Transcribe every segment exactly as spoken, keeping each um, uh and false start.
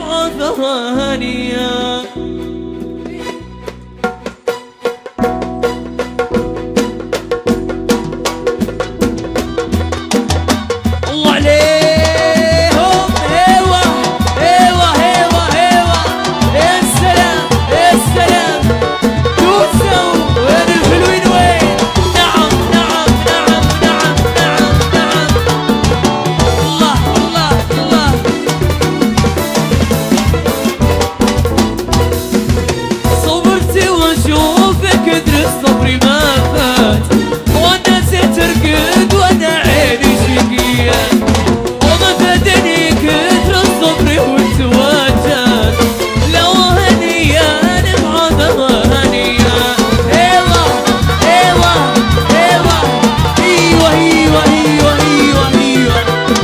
نبعثها هنيا. الله عليهم. ايوه ايوه ايوه ايوه يا سلام يا سلام. دوسوا وين الحلوين وين؟ نعم نعم نعم نعم نعم نعم. الله الله الله. صبرت واشوفك ادري صبري ما فات، وانا سترقد وانا عيني شقيه، وما فادني كثر الصبر والتواجد. لو هنيا نبعثها هنيا. ايوه ايوه ايوه ايوه ايوه ايوه ايوه ايوه.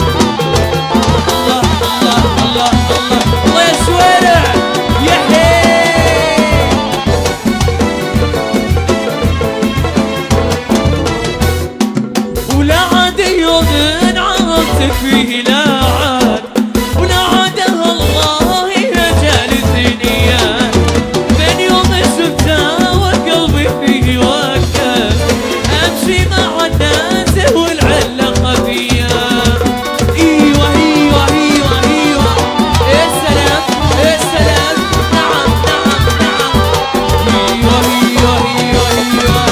الله الله الله الله الله يا شوارع يا حي. ولا عاد يوم عرفتك فيه لا عاد، ولا عادها الله يا جالسينيا. من يوم شفتها وقلبي فيه وقف، امشي مع الناس والعله خفيه. ايوه ايوه ايوه ايوه يا سلام يا سلام. نعم نعم نعم. ايوه ايوه ايوه ايوه.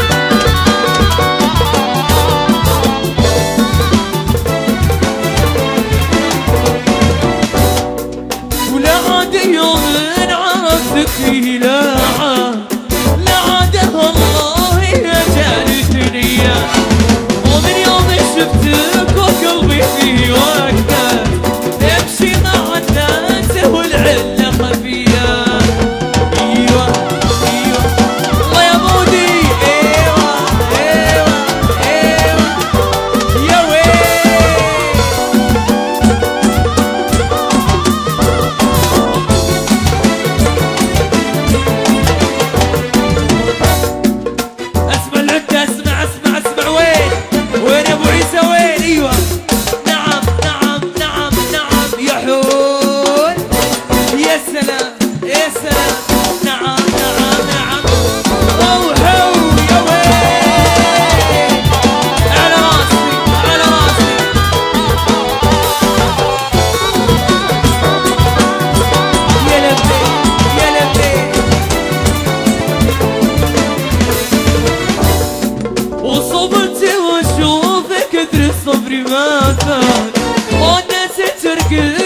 ولا عاد يوم عرفتك فيه لا عاد، لا عادها الله يا جالسينيا. ومن يوم شفتك وقلبي فيه وقف، امشي مع الناس والعله خفيه. ايوه ايوه الله يا مودي. ايوه ايوه ايوه يا ويل. اسمع العده اسمع اسمع اسمع. وين وين ابو عيسى وين؟ ايوه نعم نعم نعم نعم يا حول. يا سلام يا سلام. نعم نعم نعم. روحوا يا ويل. على راسي على راسي. يا لبي يا لبي. وصبرت واشوفك ادري صبري ما فات، وانا سترقد